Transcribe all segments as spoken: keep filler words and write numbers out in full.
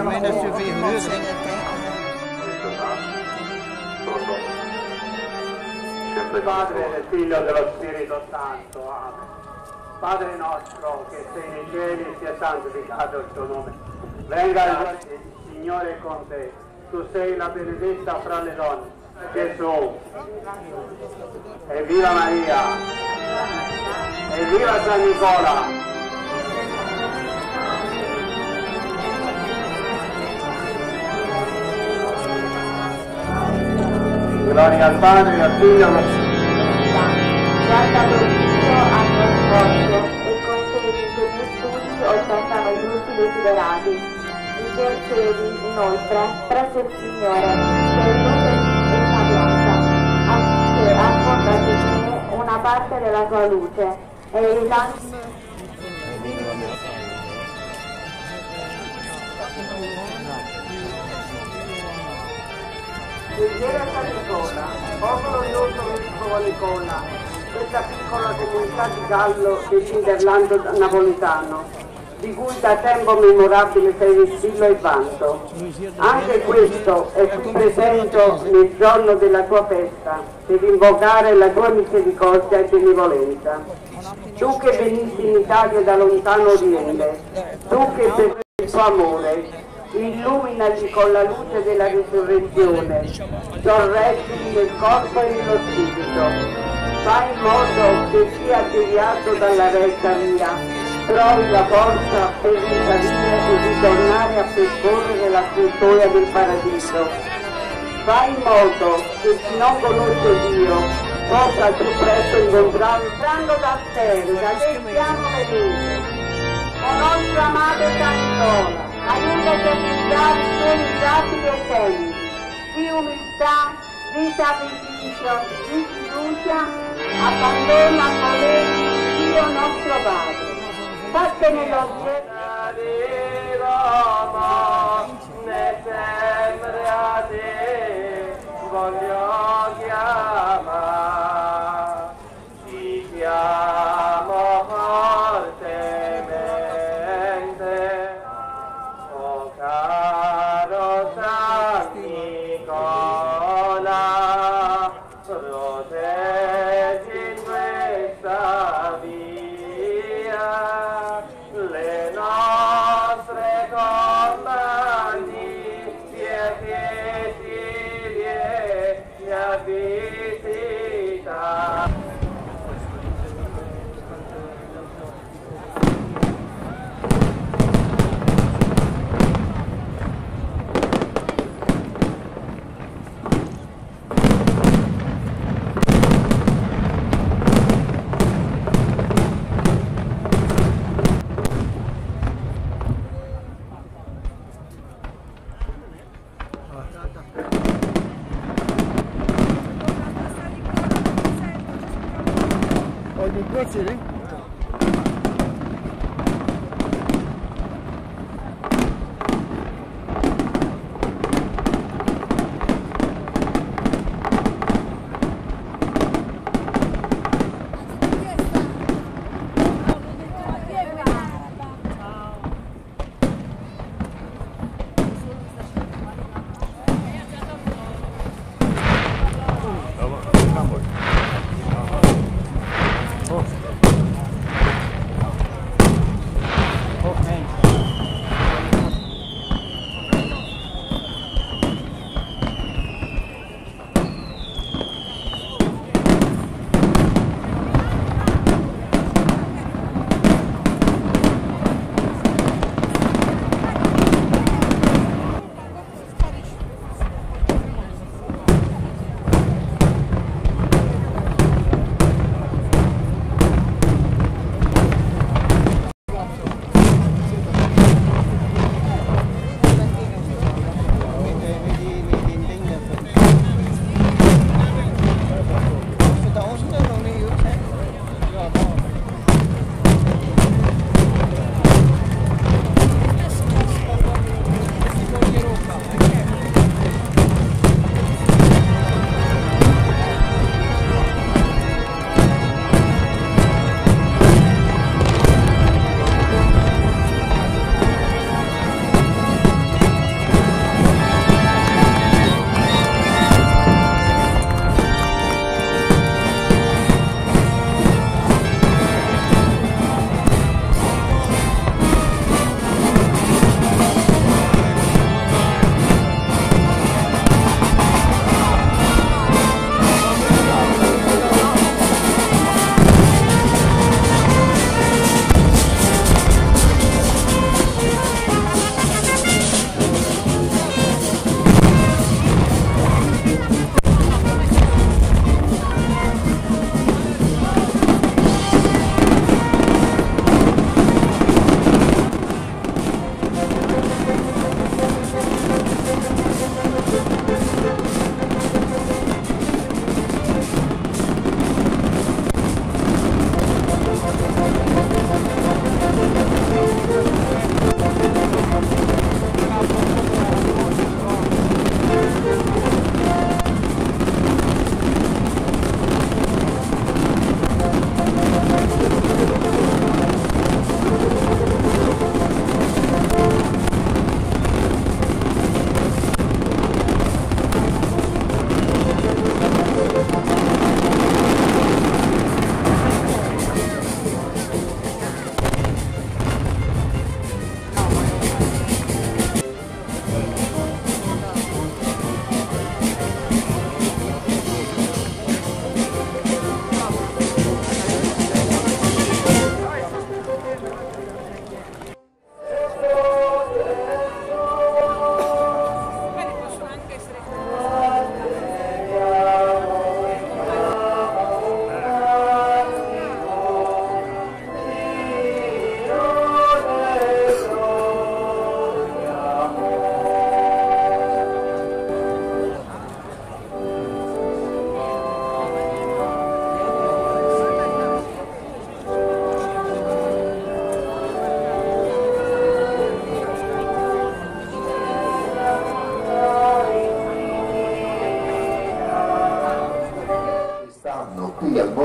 algemeen dat je weer huren. Padre, del Figlio e dello Spirito Santo. Amen. Padre nostro che sei nei cieli, sia santificato il tuo nome. Venga il Signore con te. Tu sei la benedetta fra le donne. Gesù. Evviva Maria. Evviva San Nicola. Gloria al Padre, al Figlio e allo Spirito Santo. Guarda l'Iddio a noi sforzo e concedi che gli studi ottengano i frutti desiderati. Intercedi inoltre presso il Signore per luce e sapienza, affinché affonda di me una parte della tua luce e rilanci Preghiera a San Nicola, popolo nostro vescovo Nicola, questa piccola comunità di Gallo dell'Interlando napoletano, di cui da tempo memorabile sei vessillo e vanto. Anche questo è qui presente nel giorno della tua festa, per invocare la tua misericordia e benevolenza. Tu che venisti in Italia da lontano oriente, tu che per il tuo amore illuminati con la luce della risurrezione, sorreggili nel corpo e nello spirito, fai in modo che sia deviato dalla retta via, trovi la forza per risalire e ritornare a percorrere la struttura del paradiso. Fai in modo che chi non conosce Dio possa al più presto incontrarlo entrando da te, da te siamo venuti. O nostro amato San Nicola, aiutaci a guidare i tuoi miracoli e segni, di umiltà, di sacrificio, di fiducia, abbandona a volere Dio nostro Padre. Fattene l'oggetto ne sempre a te voglio chiamare, ti chiamo fortemente, o caro San Nicola, proteggi in questa via le nostre compagnie che ti vieni a visitare. Grazie. Oh.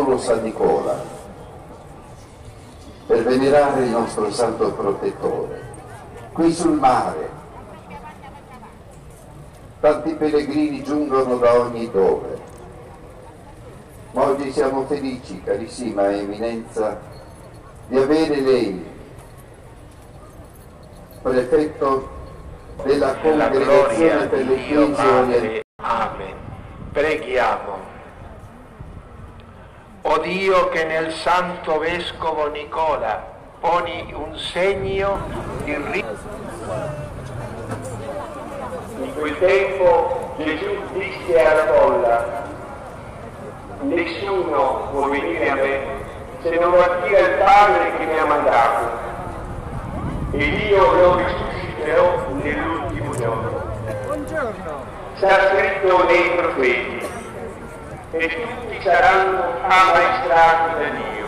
solo San Nicola, per venerare il nostro santo protettore. Qui sul mare, tanti pellegrini giungono da ogni dove, ma oggi siamo felici, carissima Eminenza, di avere lei, prefetto della Congregazione per l'Ecclesia Orientale. Amen. Preghiamo. O Dio, che nel Santo Vescovo Nicola poni un segno di ritorno. In quel tempo Gesù disse alla folla: nessuno può venire a me se non attira il Padre che mi ha mandato, e io lo risusciterò nell'ultimo giorno. Buongiorno. Sta scritto nei profeti, e tutti saranno ammaestrati da Dio.